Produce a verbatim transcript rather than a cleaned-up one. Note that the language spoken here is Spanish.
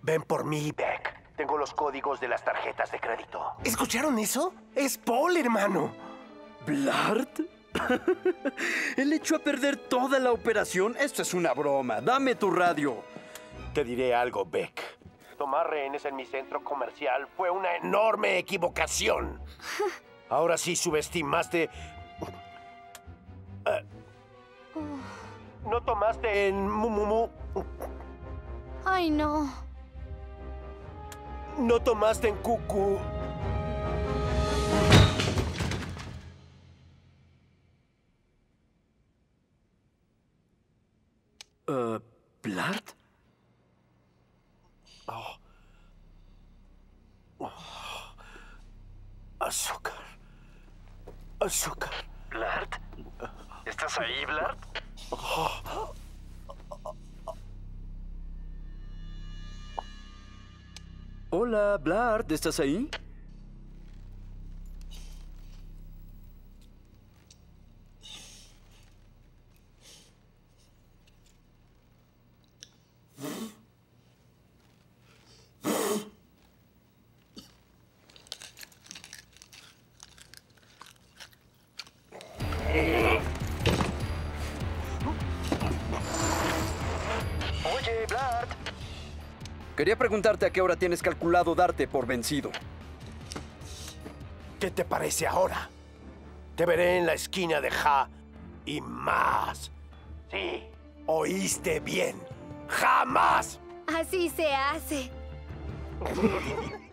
Ven por mí, Beck. Tengo los códigos de las tarjetas de crédito. ¿Escucharon eso? Es Paul, hermano. ¿Blart? ¿Él echó a perder toda la operación? Esto es una broma. Dame tu radio. Te diré algo, Beck. Tomar rehenes en mi centro comercial fue una enorme equivocación. Ahora sí subestimaste... Uh, ¿No tomaste en Mumumu? Ay, no. ¿No tomaste en Cucu? Uh, ¿Blart? Oh. Oh. Azúcar. Azúcar. ¿Blart? ¿Estás ahí, Blart? Oh. Hola, Blart, ¿estás ahí? Oye, Blart. Quería preguntarte a qué hora tienes calculado darte por vencido. ¿Qué te parece ahora? Te veré en la esquina de Ja y más. Sí, oíste bien. ¡Jamás! Así se hace.